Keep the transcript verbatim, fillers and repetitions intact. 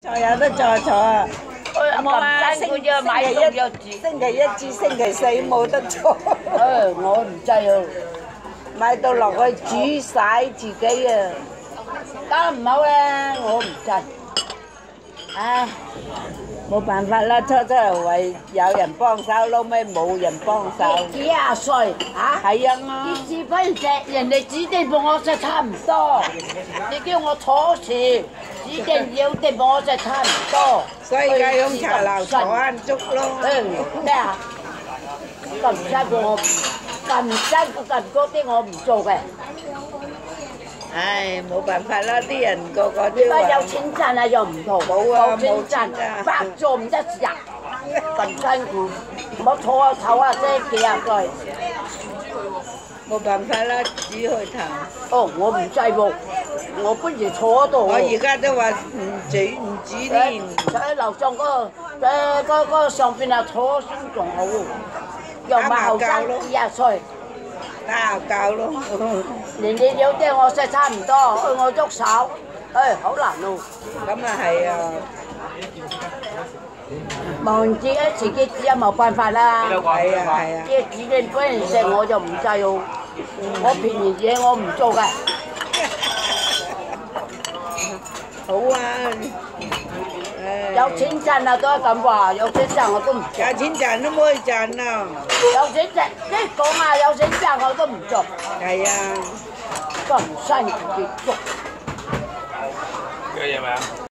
坐有得坐坐啊！ 冇啊，星期一買餸有字。 星期一至星期四冇得坐。 誒，我唔制啊！ 買到落去煮晒自己啊！ 梗唔好啦，我唔制。 唉，冇辦法啦，初初係為有人幫手，撈尾冇人幫手。 幾廿歲嚇？ 係啊！ 啲字俾人食，人哋指定幫我食差唔多。你叫我坐住，指定要定幫我食差唔多。 所以而家用茶樓坐晏粥咯。 誒咩啊？咁辛苦我，咁辛苦咁嗰啲我唔做嘅。 唉，冇辦法啦，啲人個個都點解有話錢賺啊？又唔同， 冇啊冇錢賺，白做唔一日，咁辛苦，我坐下唞下啫，幾廿歲。 冇辦法啦，只去頭。 哦，我唔制喎，我不如坐喺度。 我而家都話唔煮唔煮添。 喺樓上嗰個誒嗰嗰上邊啊坐先仲好，又唔係後生幾廿歲。 打下教咯， 年年有啲我食差唔多，我喐手，誒好難咯。 咁啊係啊， 忙自己自己只有冇辦法啦。 係啊係啊。 啲指定俾人食我就唔制喎，我便宜嘢我唔做嘅。 好啊， 有錢賺啊都係咁話，有錢賺我都唔做。 有錢賺都冇去賺啦。 有錢賺，即係講啊，有錢賺我都唔做。 係啊， 咁辛苦嘅做。 呢個嘢咪啊？